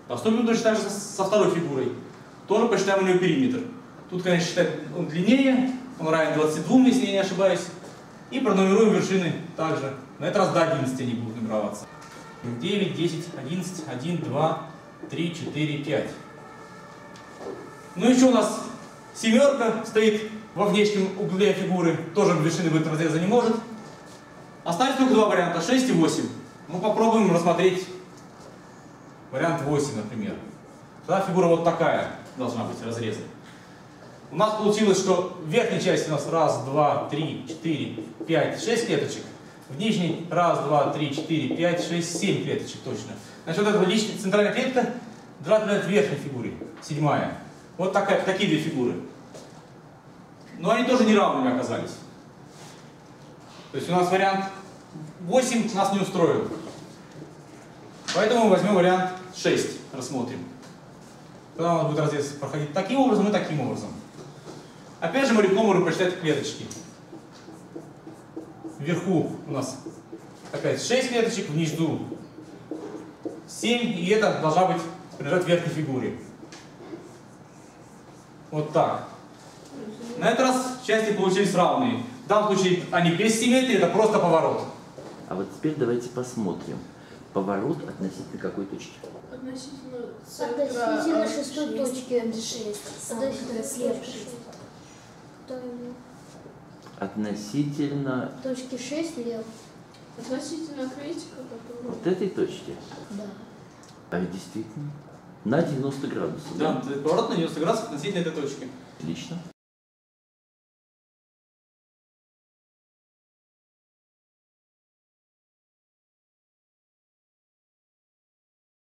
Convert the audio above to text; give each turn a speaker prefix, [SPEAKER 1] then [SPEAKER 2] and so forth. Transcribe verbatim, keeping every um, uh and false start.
[SPEAKER 1] Поступим точно так же со второй фигурой. Тоже посчитаем у нее периметр. Тут, конечно, считать он длиннее, он равен двадцати двум, если я не ошибаюсь. И пронумеруем вершины также. На этот раз до одиннадцати они будут нумероваться. девять, десять, одиннадцать, один, два, три, четыре, пять. Ну еще у нас семерка стоит во внешнем угле фигуры. Тоже вершины в этом разреза не может. Остались только два варианта, шесть и восемь. Мы попробуем рассмотреть вариант восемь, например. Тогда фигура вот такая должна быть разрезана. У нас получилось, что в верхней части у нас раз, два, три, четыре, пять, шесть клеточек. В нижней раз, два, три, четыре, пять, шесть, семь клеточек точно. Значит, вот эта личная центральная клетка равна верхней фигуре, седьмая. Вот такая, такие две фигуры. Но они тоже неравными оказались. То есть у нас вариант восемь нас не устроил. Поэтому мы возьмем вариант шесть, рассмотрим. Тогда у нас будет разрез проходить таким образом и таким образом. Опять же мы легко можем посчитать клеточки. Вверху у нас опять шесть клеточек, внизу семь, и это должна быть принадлежать верхней фигуре. Вот так. На этот раз части получились равные. В данном случае они без симметрии, это просто поворот.
[SPEAKER 2] А вот теперь давайте посмотрим. Поворот относительно какой точки?
[SPEAKER 3] Относительно
[SPEAKER 4] Относительно шестой точки шесть. Относительно следующей.
[SPEAKER 2] Относительно
[SPEAKER 4] Точки шесть лев.
[SPEAKER 3] Относительно крестика, который...
[SPEAKER 2] вот этой точки?
[SPEAKER 4] Да.
[SPEAKER 2] А ведь действительно на девяносто градусов.
[SPEAKER 1] Да, поворот на девяносто градусов относительно этой точки.
[SPEAKER 2] Отлично.